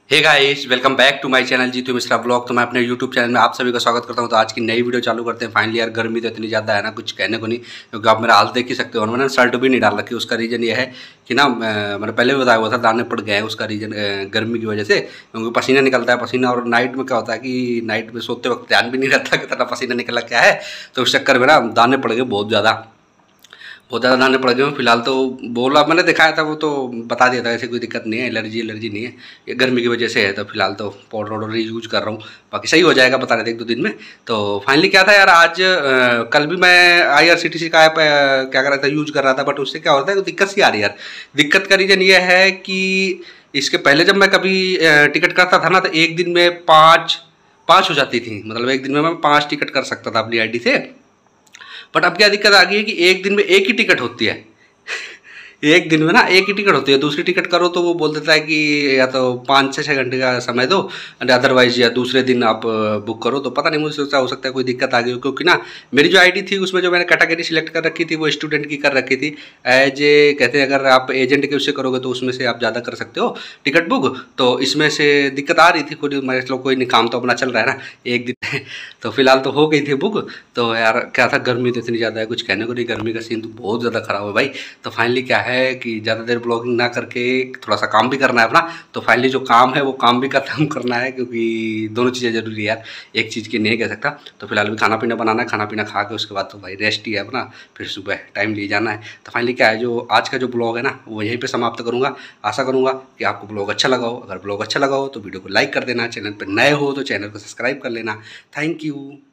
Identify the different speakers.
Speaker 1: Hey guys, welcome back to my channel Jeetu Mishra blog. तो मैं अपने यूट्यूब चैनल में आप सभी का स्वागत करता हूं। तो आज की नई वीडियो चालू करते हैं। फाइनली यार गर्मी तो इतनी ज़्यादा है ना, कुछ कहने को नहीं, क्योंकि आप मेरा हाल देख ही सकते हो। और मैंने शर्ट भी नहीं डाल रखी। उसका रीज़न ये है कि ना, मैंने पहले भी बताया हुआ था, दाने पड़ गए हैं। उसका रीज़न गर्मी की वजह से, क्योंकि पसीना निकलता है। पसीना और नाइट में क्या होता है कि नाइट में सोते वक्त ध्यान भी नहीं रहता कितना पसीना निकला क्या है। तो उस चक्कर में ना दाने पड़ गए बहुत ज़्यादा दाने पड़ गए हैं। फिलहाल तो बोला मैंने, दिखाया था वो तो बता दिया था, ऐसे कोई दिक्कत नहीं है, एलर्जी नहीं है, ये गर्मी की वजह से है। तो फिलहाल तो पाउडर वाउडर यूज कर रहा हूँ, बाकी सही हो जाएगा, बता रहे थे 1-2 दिन में। तो फाइनली क्या था यार, आज कल भी मैं IRCTC का ऐप क्या कर रहा था, यूज कर रहा था। बट उससे क्या होता है, तो दिक्कत सी आ रही है यार। दिक्कत का रीज़न ये है कि इसके पहले जब मैं कभी टिकट करता था ना, तो एक दिन में पाँच पाँच हो जाती थी। मतलब एक दिन में मैं 5 टिकट कर सकता था अपनी ID से। बट अब क्या दिक्कत आ गई है कि एक दिन में एक ही टिकट होती है। एक दिन में ना एक ही टिकट होती है। दूसरी टिकट करो तो वो बोल देता है कि या तो 5 से 6 घंटे का समय दो, एंड अदरवाइज या दूसरे दिन आप बुक करो। तो पता नहीं, मुझे सोचा हो सकता है कोई दिक्कत आ गई हो, क्योंकि ना मेरी जो ID थी उसमें जो मैंने कैटेगरी सिलेक्ट कर रखी थी वो स्टूडेंट की कर रखी थी। एज ए कहते हैं, अगर आप एजेंट के उससे करोगे तो उसमें से आप ज़्यादा कर सकते हो टिकट बुक। तो इसमें से दिक्कत आ रही थी खुद। मैं चलो कोई नहीं, काम तो अपना चल रहा है ना एक दिन। तो फिलहाल तो हो गई थी बुक। तो यार क्या था, गर्मी तो इतनी ज़्यादा है, कुछ कहने को नहीं। गर्मी का सीन तो बहुत ज़्यादा ख़राब है भाई। तो फाइनली क्या है कि ज़्यादा देर ब्लॉगिंग ना करके थोड़ा सा काम भी करना है अपना। तो फाइनली जो काम है वो काम भी खत्म करना है, क्योंकि दोनों चीज़ें ज़रूरी है यार, एक चीज़ की नहीं कह सकता। तो फिलहाल भी खाना पीना बनाना है, खाना पीना खा के उसके बाद तो भाई रेस्ट ही है अपना, फिर सुबह टाइम लिए जाना है। तो फाइनली क्या है, जो आज का जो ब्लॉग है ना वो यहीं पर समाप्त करूँगा। आशा करूँगा कि आपको ब्लॉग अच्छा लगा हो। अगर ब्लॉग अच्छा लगा हो तो वीडियो को लाइक कर देना, चैनल पर नए हो तो चैनल को सब्सक्राइब कर लेना। Thank you.